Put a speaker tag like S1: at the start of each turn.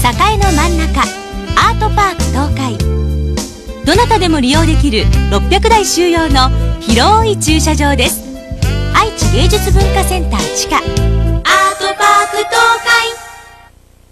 S1: 栄の真ん中アートパーク東海。どなたでも利用できる600台収容の広い駐車場です。愛知芸術文化センター地下